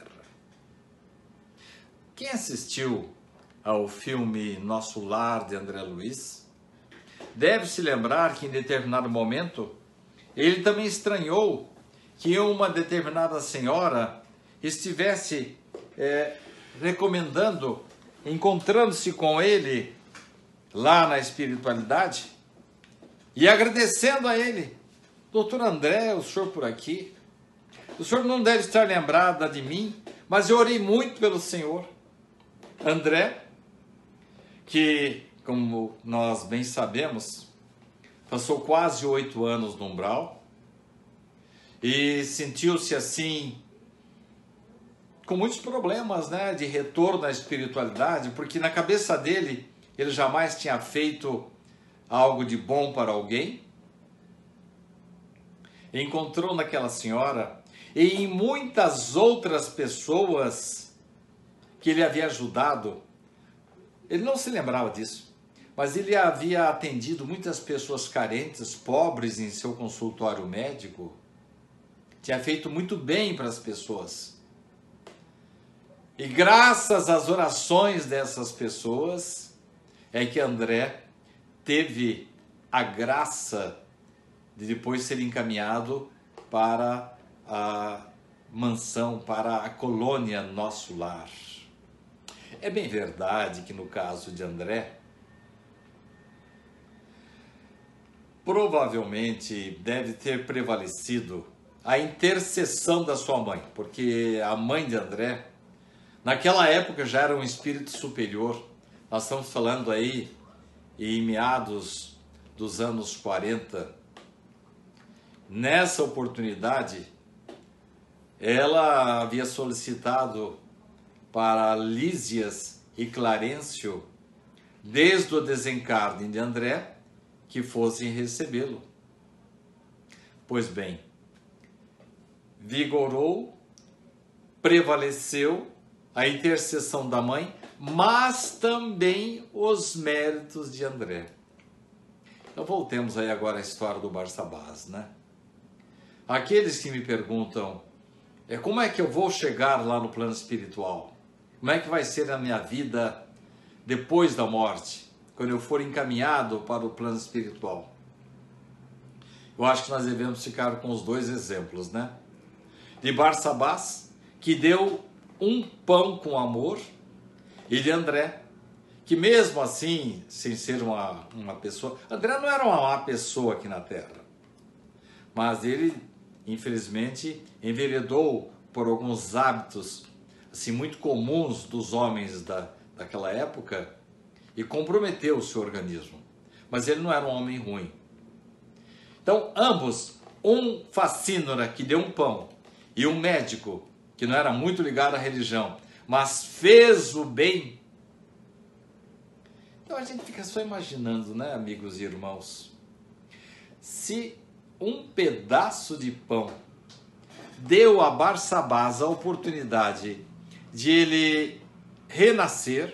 Quem assistiu ao filme Nosso Lar, de André Luiz, deve se lembrar que em determinado momento ele também estranhou que uma determinada senhora estivesse recomendando, encontrando-se com ele lá na espiritualidade e agradecendo a ele. Doutor André, o senhor por aqui, o senhor não deve estar lembrada de mim, mas eu orei muito pelo senhor. André, que, como nós bem sabemos, passou quase 8 anos no umbral e sentiu-se assim, com muitos problemas, né, de retorno à espiritualidade, porque na cabeça dele, ele jamais tinha feito algo de bom para alguém. Encontrou naquela senhora e em muitas outras pessoas que ele havia ajudado. Ele não se lembrava disso, mas ele havia atendido muitas pessoas carentes, pobres em seu consultório médico. Tinha feito muito bem para as pessoas. E graças às orações dessas pessoas, é que André teve a graça de depois ser encaminhado para a mansão, para a colônia Nosso Lar. É bem verdade que no caso de André, provavelmente deve ter prevalecido a intercessão da sua mãe, porque a mãe de André, naquela época já era um espírito superior. Nós estamos falando aí em meados dos anos 40. Nessa oportunidade, ela havia solicitado para Lísias e Clarencio, desde o desencarne de André, que fossem recebê-lo. Pois bem, vigorou, prevaleceu a intercessão da mãe, mas também os méritos de André. Então voltemos aí agora à história do Barsabás, né? Aqueles que me perguntam, como é que eu vou chegar lá no plano espiritual? Como é que vai ser a minha vida depois da morte, quando eu for encaminhado para o plano espiritual? Eu acho que nós devemos ficar com os dois exemplos, né? De Barsabás, que deu um pão com amor, e de André, que mesmo assim, sem ser uma pessoa... André não era uma má pessoa aqui na Terra, mas ele, infelizmente, enveredou por alguns hábitos assim, muito comuns dos homens daquela época e comprometeu o seu organismo. Mas ele não era um homem ruim. Então, ambos, um facínora que deu um pão e um médico que não era muito ligado à religião, mas fez o bem. Então a gente fica só imaginando, né, amigos e irmãos? Se um pedaço de pão deu a Barsabás a oportunidade de ele renascer,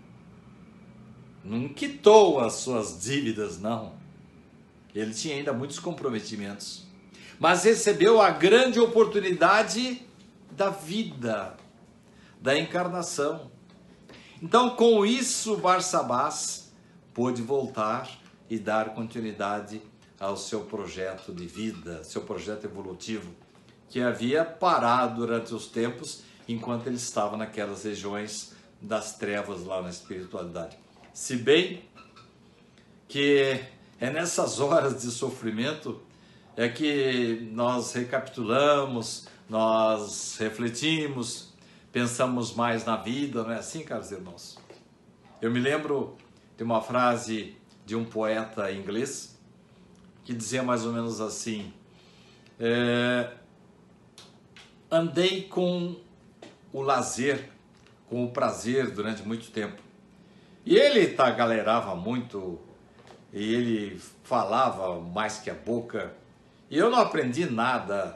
não quitou as suas dívidas, não. Ele tinha ainda muitos comprometimentos, mas recebeu a grande oportunidade da vida, da encarnação. Então, com isso, Barsabás pôde voltar e dar continuidade ao seu projeto de vida, seu projeto evolutivo, que havia parado durante os tempos, enquanto ele estava naquelas regiões das trevas lá na espiritualidade. Se bem que é nessas horas de sofrimento é que nós recapitulamos, nós refletimos, pensamos mais na vida, não é assim, caros irmãos? Eu me lembro de uma frase de um poeta inglês que dizia mais ou menos assim: andei com o lazer, com o prazer durante muito tempo. E ele tagalerava muito, e ele falava mais que a boca, e eu não aprendi nada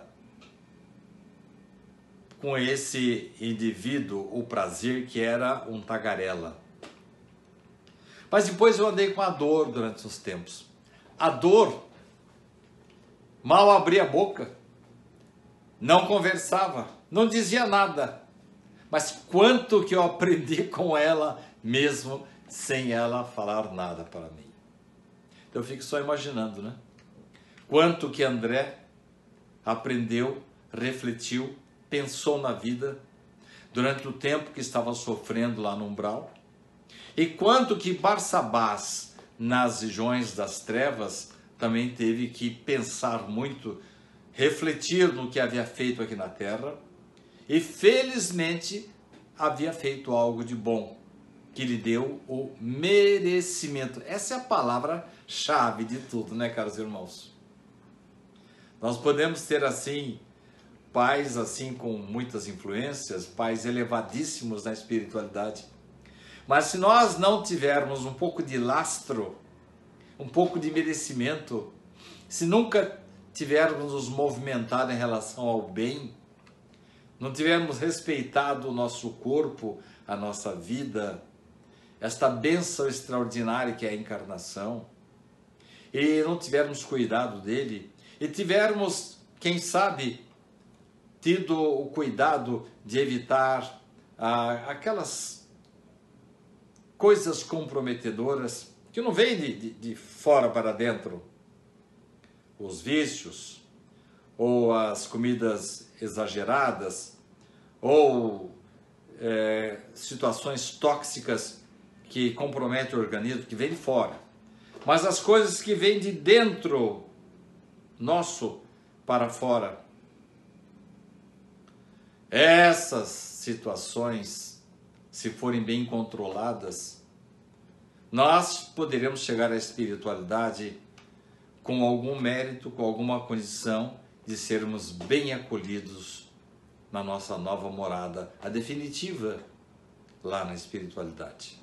com esse indivíduo, o prazer, que era um tagarela. Mas depois eu andei com a dor durante os tempos. A dor mal abria a boca, não conversava, não dizia nada. Mas quanto que eu aprendi com ela, mesmo sem ela falar nada para mim. Então eu fico só imaginando, né? Quanto que André aprendeu, refletiu, pensou na vida durante o tempo que estava sofrendo lá no umbral. E quanto que Barsabás, nas regiões das trevas, também teve que pensar muito, refletir no que havia feito aqui na terra. E felizmente havia feito algo de bom, que lhe deu o merecimento. Essa é a palavra-chave de tudo, né, caros irmãos? Nós podemos ter assim, pais assim com muitas influências, pais elevadíssimos na espiritualidade. Mas se nós não tivermos um pouco de lastro, um pouco de merecimento, se nunca tivermos nos movimentado em relação ao bem, não tivermos respeitado o nosso corpo, a nossa vida, esta bênção extraordinária que é a encarnação, e não tivermos cuidado dele, e tivermos, quem sabe, tido o cuidado de evitar aquelas coisas comprometedoras que não vêm de fora para dentro, os vícios, ou as comidas exageradas, ou situações tóxicas que comprometem o organismo, que vem de fora. Mas as coisas que vêm de dentro nosso para fora, essas situações, se forem bem controladas, nós poderemos chegar à espiritualidade com algum mérito, com alguma condição de sermos bem acolhidos na nossa nova morada, a definitiva, lá na espiritualidade.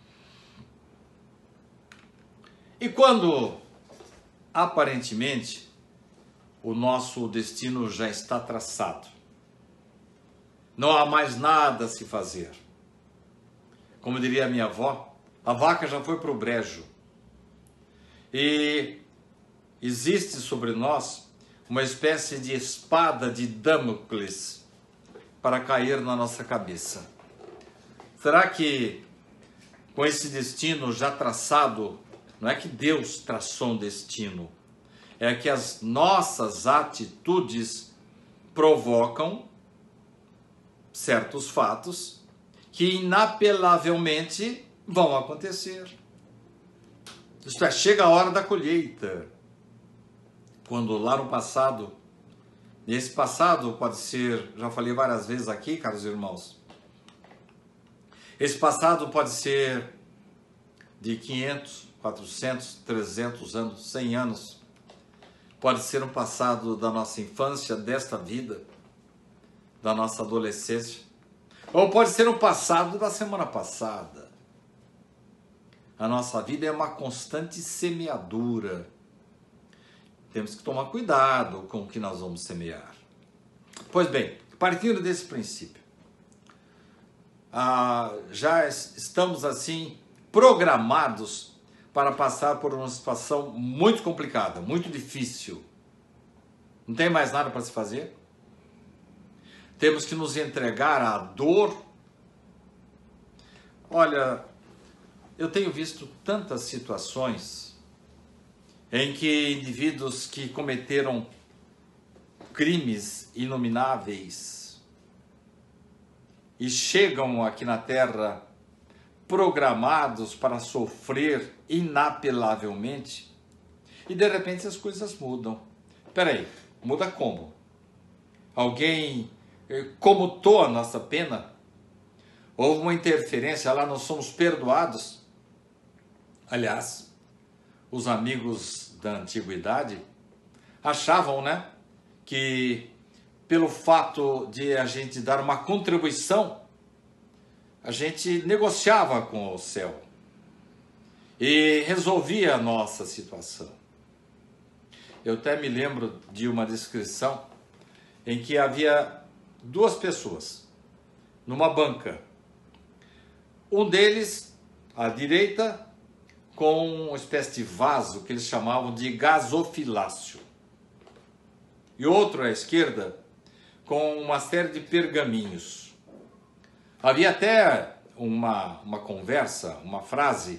E quando, aparentemente, o nosso destino já está traçado, não há mais nada a se fazer. Como diria a minha avó, a vaca já foi para o brejo. e existe sobre nós uma espécie de espada de Damocles para cair na nossa cabeça. Será que com esse destino já traçado, não é que Deus traçou um destino, é que as nossas atitudes provocam certos fatos que inapelavelmente vão acontecer. Isto é, chega a hora da colheita. Quando lá no passado, esse passado pode ser, já falei várias vezes aqui, caros irmãos, esse passado pode ser de 500, 400, 300 anos, 100 anos, pode ser um passado da nossa infância, desta vida, da nossa adolescência, ou pode ser um passado da semana passada. A nossa vida é uma constante semeadura. Temos que tomar cuidado com o que nós vamos semear. Pois bem, partindo desse princípio, já estamos assim programados para passar por uma situação muito complicada, muito difícil. Não tem mais nada para se fazer? Temos que nos entregar à dor? Olha, eu tenho visto tantas situações em que indivíduos que cometeram crimes inomináveis e chegam aqui na Terra programados para sofrer inapelavelmente e de repente as coisas mudam. Peraí, muda como? Alguém comutou a nossa pena? Houve uma interferência, lá nós somos perdoados? Aliás, os amigos da antiguidade achavam, né, que pelo fato de a gente dar uma contribuição, a gente negociava com o céu e resolvia a nossa situação. Eu até me lembro de uma descrição em que havia duas pessoas numa banca. Um deles, à direita, com uma espécie de vaso que eles chamavam de gasofilácio. E outro à esquerda, com uma série de pergaminhos. Havia até uma conversa, uma frase,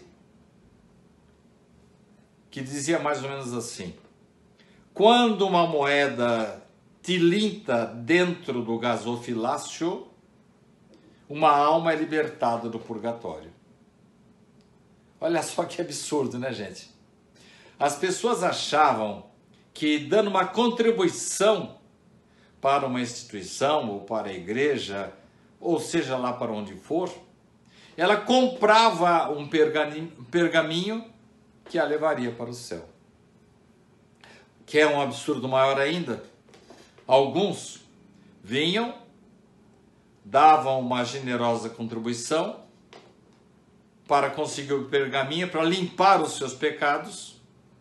que dizia mais ou menos assim: quando uma moeda tilinta dentro do gasofilácio, uma alma é libertada do purgatório. Olha só que absurdo, né, gente? As pessoas achavam que dando uma contribuição para uma instituição ou para a igreja, ou seja lá para onde for, ela comprava um pergaminho que a levaria para o céu. Quer um absurdo maior ainda? Alguns vinham, davam uma generosa contribuição para conseguir o pergaminho, para limpar os seus pecados,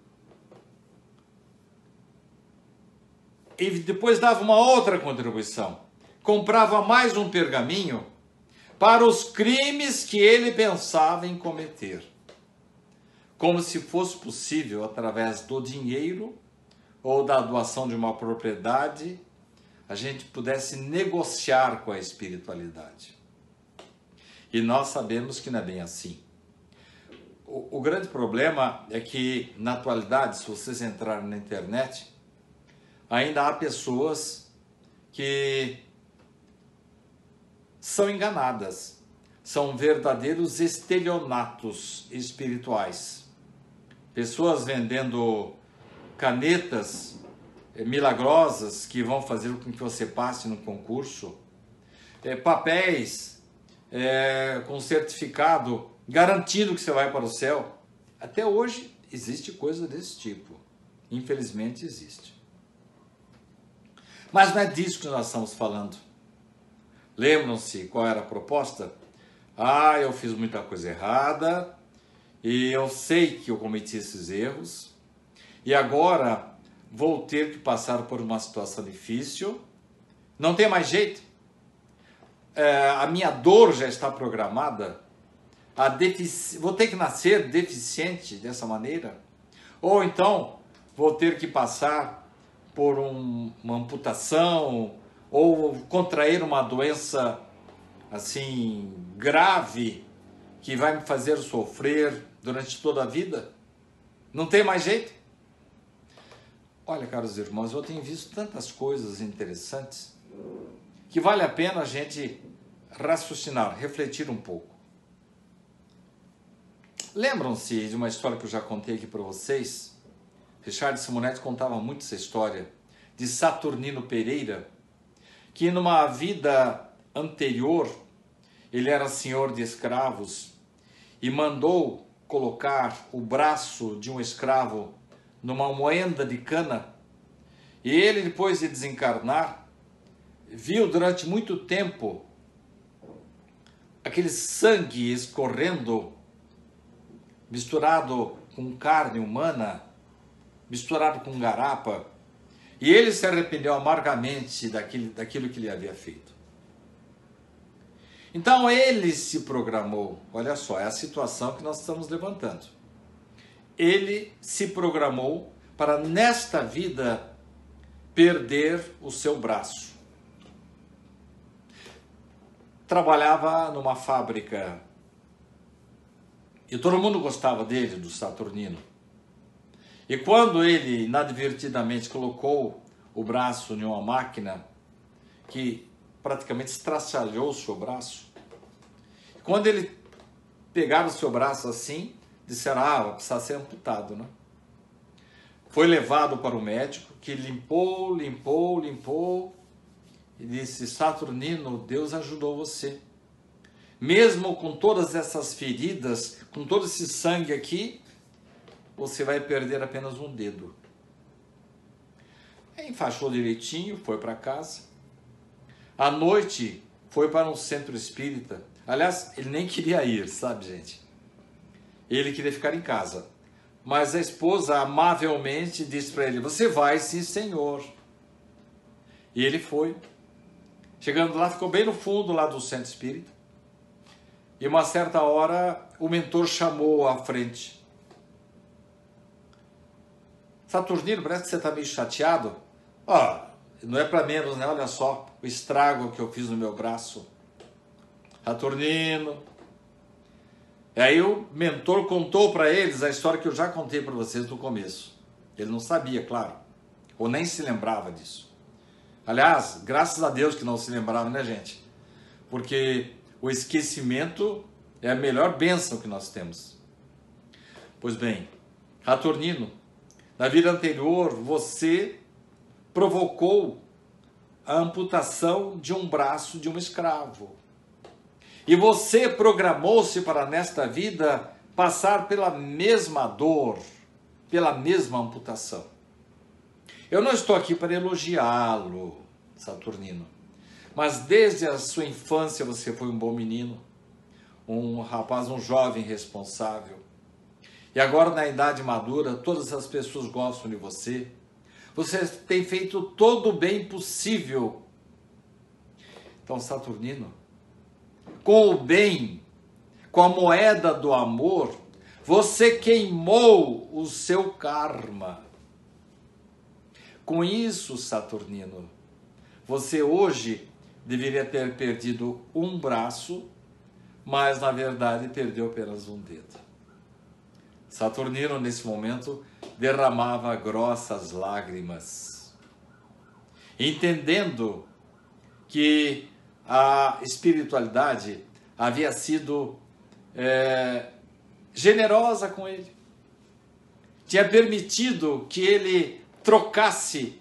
e depois dava uma outra contribuição, comprava mais um pergaminho para os crimes que ele pensava em cometer, como se fosse possível, através do dinheiro ou da doação de uma propriedade, a gente pudesse negociar com a espiritualidade. E nós sabemos que não é bem assim. O grande problema é que, na atualidade, se vocês entrarem na internet, ainda há pessoas que são enganadas. São verdadeiros estelionatos espirituais. Pessoas vendendo canetas milagrosas que vão fazer com que você passe no concurso, papéis com certificado garantindo que você vai para o céu. Até hoje existe coisa desse tipo. Infelizmente existe. Mas não é disso que nós estamos falando. Lembram-se qual era a proposta? Eu fiz muita coisa errada e eu sei que eu cometi esses erros e agora vou ter que passar por uma situação difícil. Não tem mais jeito. A minha dor já está programada. Vou ter que nascer deficiente dessa maneira? Ou então vou ter que passar por uma amputação ou contrair uma doença assim grave que vai me fazer sofrer durante toda a vida. Não tem mais jeito? Olha, caros irmãos, eu tenho visto tantas coisas interessantes que vale a pena a gente raciocinar, refletir um pouco. Lembram-se de uma história que eu já contei aqui para vocês? Richard Simonetti contava muito essa história de Saturnino Pereira, que numa vida anterior ele era senhor de escravos e mandou colocar o braço de um escravo numa moenda de cana, e ele, depois de desencarnar, viu durante muito tempo aquele sangue escorrendo, misturado com carne humana, misturado com garapa, e ele se arrependeu amargamente daquilo que ele havia feito. Então ele se programou, olha só, é a situação que nós estamos levantando. Ele se programou para, nesta vida, perder o seu braço. Trabalhava numa fábrica e todo mundo gostava dele, do Saturnino. E quando ele inadvertidamente colocou o braço em uma máquina que praticamente estraçalhou o seu braço, quando ele pegava o seu braço assim, disseram, vai precisar ser amputado, né? Foi levado para o médico, que limpou e disse, Saturnino, Deus ajudou você. Mesmo com todas essas feridas, com todo esse sangue aqui, você vai perder apenas um dedo. Aí enfaixou direitinho, foi para casa. À noite, foi para um centro espírita. Aliás, ele nem queria ir, sabe, gente? Ele queria ficar em casa. Mas a esposa amavelmente disse para ele, você vai sim, senhor. E ele foi. Chegando lá, ficou bem no fundo lá do centro espírita. E uma certa hora, o mentor chamou à frente. Saturnino, parece que você está meio chateado. Não é para menos, né? Olha só o estrago que eu fiz no meu braço. Saturnino. E aí o mentor contou para eles a história que eu já contei para vocês no começo. Ele não sabia, claro, ou nem se lembrava disso. Aliás, graças a Deus que não se lembrava, né, gente? Porque o esquecimento é a melhor bênção que nós temos. Pois bem, Saturnino, na vida anterior você provocou a amputação de um braço de um escravo. E você programou-se para, nesta vida, passar pela mesma dor, pela mesma amputação. Eu não estou aqui para elogiá-lo, Saturnino, mas desde a sua infância você foi um bom menino, um rapaz, um jovem responsável. E agora, na idade madura, todas as pessoas gostam de você. Você tem feito todo o bem possível. Então, Saturnino, com o bem, com a moeda do amor, você queimou o seu karma. Com isso, Saturnino, você hoje deveria ter perdido um braço, mas na verdade perdeu apenas um dedo. Saturnino, nesse momento, derramava grossas lágrimas, entendendo que a espiritualidade havia sido generosa com ele. Tinha permitido que ele trocasse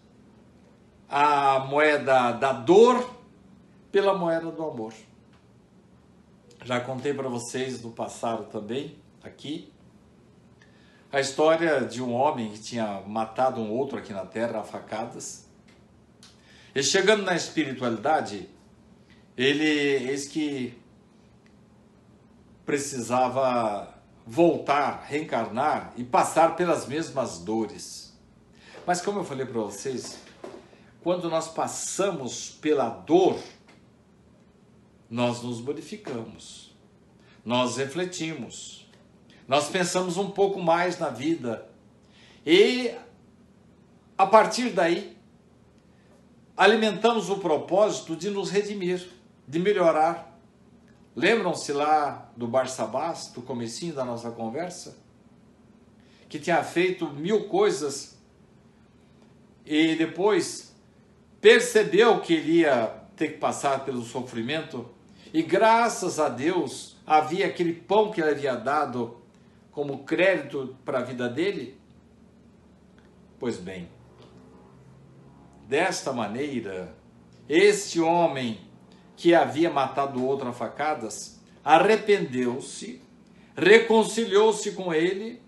a moeda da dor pela moeda do amor. Já contei para vocês no passado também, aqui, a história de um homem que tinha matado um outro aqui na Terra a facadas. E chegando na espiritualidade, eis que precisava voltar, reencarnar e passar pelas mesmas dores. Mas como eu falei para vocês, quando nós passamos pela dor, nós nos modificamos, nós refletimos, nós pensamos um pouco mais na vida, E a partir daí, alimentamos o propósito de nos redimir, de melhorar. Lembram-se lá do Barsabás, do comecinho da nossa conversa? Que tinha feito 1000 coisas e depois percebeu que ele ia ter que passar pelo sofrimento e graças a Deus havia aquele pão que ele havia dado como crédito para a vida dele. Pois bem, desta maneira, este homem que havia matado o outro a facadas, arrependeu-se, reconciliou-se com ele,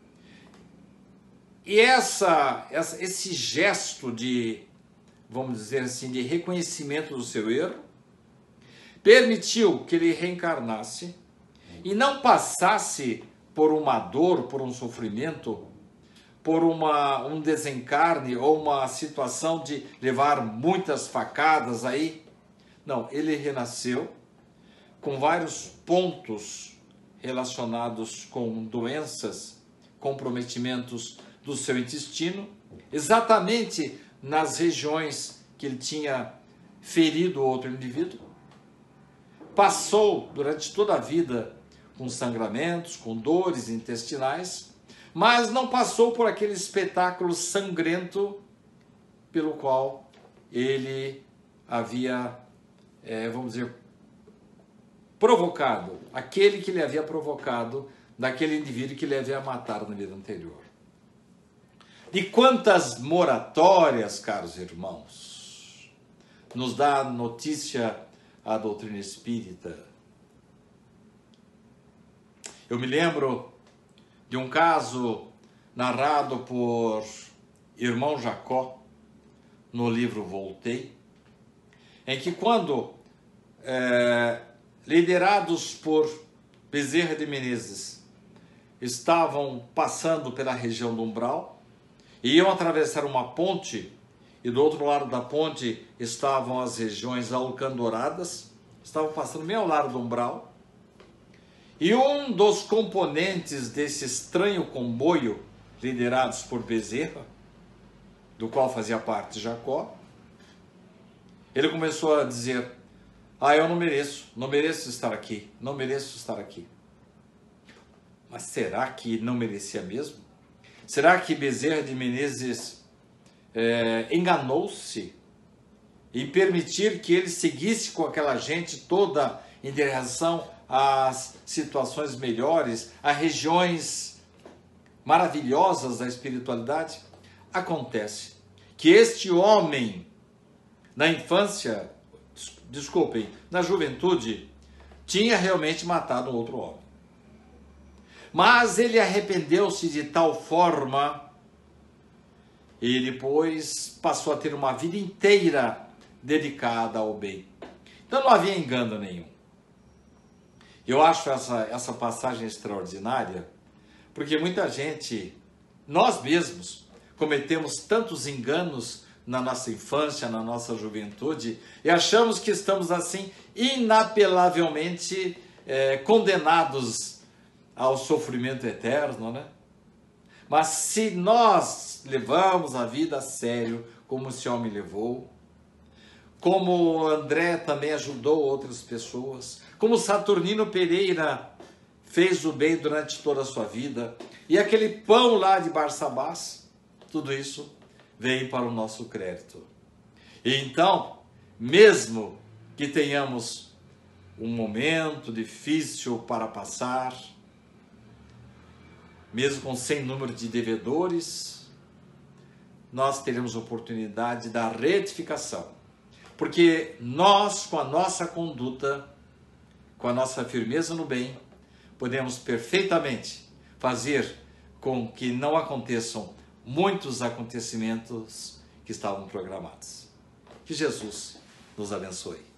e esse gesto de, vamos dizer assim, de reconhecimento do seu erro, permitiu que ele reencarnasse e não passasse por uma dor, por um sofrimento, por um desencarne ou uma situação de levar muitas facadas aí. Não, ele renasceu com vários pontos relacionados com doenças, comprometimentos do seu intestino, exatamente nas regiões que ele tinha ferido outro indivíduo. Passou durante toda a vida com sangramentos, com dores intestinais, mas não passou por aquele espetáculo sangrento pelo qual ele havia, vamos dizer, provocado, aquele que ele havia provocado daquele indivíduo que ele havia matado na vida anterior. De quantas moratórias, caros irmãos, nos dá notícia a doutrina espírita. Eu me lembro de um caso narrado por irmão Jacó no livro Voltei, em que quando liderados por Bezerra de Menezes estavam passando pela região do umbral, iam atravessar uma ponte, e do outro lado da ponte estavam as regiões alcandoradas, estavam passando meio ao lado do umbral, e um dos componentes desse estranho comboio, liderados por Bezerra, do qual fazia parte Jacó, ele começou a dizer: eu não mereço estar aqui, não mereço estar aqui. Mas será que não merecia mesmo? Será que Bezerra de Menezes enganou-se em permitir que ele seguisse com aquela gente toda em direção às situações melhores, a regiões maravilhosas da espiritualidade? Acontece que este homem, na infância, na juventude, tinha realmente matado um outro homem. Mas ele arrependeu-se de tal forma e depois passou a ter uma vida inteira dedicada ao bem. Então não havia engano nenhum. Eu acho essa passagem extraordinária, porque muita gente, nós mesmos, cometemos tantos enganos na nossa infância, na nossa juventude, e achamos que estamos assim inapelavelmente condenados ao sofrimento eterno, né? Mas se nós levamos a vida a sério, como esse homem levou, como André também ajudou outras pessoas, como Saturnino Pereira fez o bem durante toda a sua vida, e aquele pão lá de Barsabás, tudo isso vem para o nosso crédito. E então, mesmo que tenhamos um momento difícil para passar, mesmo com sem número de devedores, nós teremos oportunidade da retificação. Porque nós, com a nossa conduta, com a nossa firmeza no bem, podemos perfeitamente fazer com que não aconteçam muitos acontecimentos que estavam programados. Que Jesus nos abençoe.